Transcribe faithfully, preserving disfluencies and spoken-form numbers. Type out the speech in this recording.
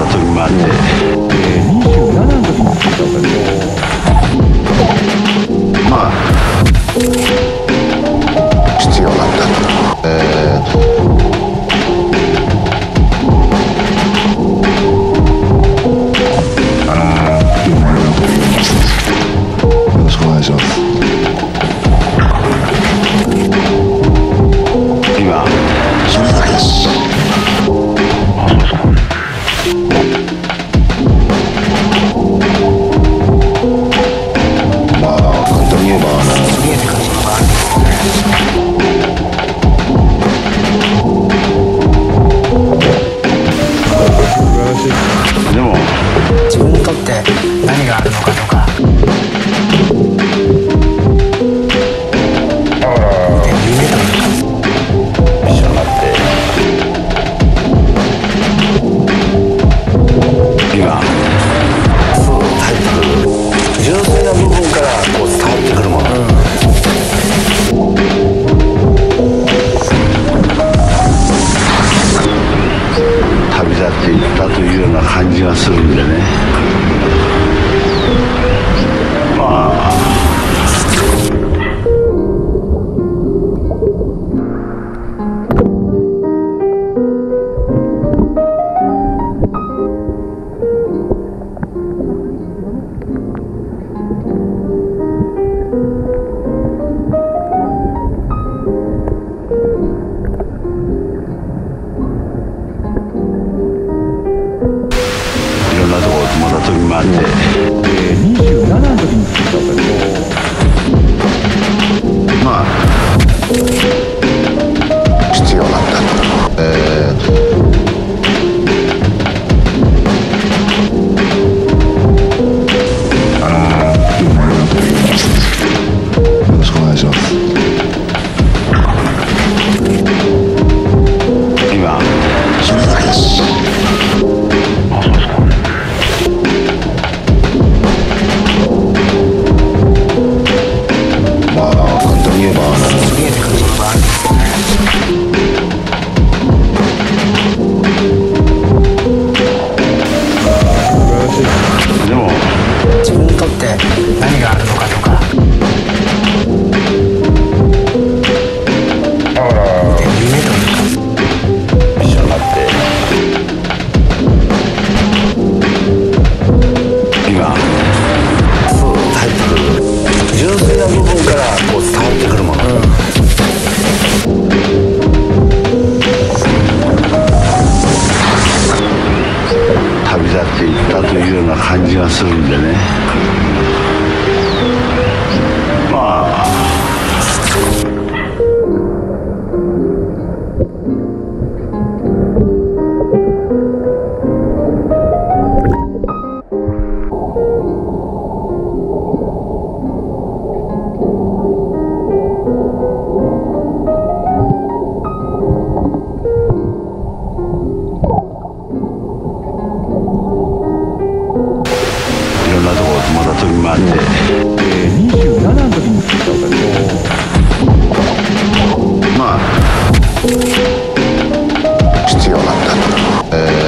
時もあって、 えー、にじゅうななの時に聞いたんだけど、 まあ必要なんだ。えーお願いします。今それだけです。あ、そうですか。まあ簡単に言えばあの見えてくるのがある。 素晴らしい。 でも自分にとって何があるのかとかっていったというような感じがするんでね。まあまた時もあって、 えー、にじゅうななの時に聞いたんだけど、 まあ必要なんだ。えーあのー、よろしくお願いします。今それだけです。あ、そうですか。言えばあの見えてくるものがある。でも自分にとって何があるのかとかだから夢というか一緒になって今そう入ってくる純粋な部分からこう伝わってくるもの、うん、旅立っていったというような感じがするんでね。まあいろんなところまた時もあって、 えー、にじゅうななの時に聞いたんだけど、 まあ必要なんだ。えー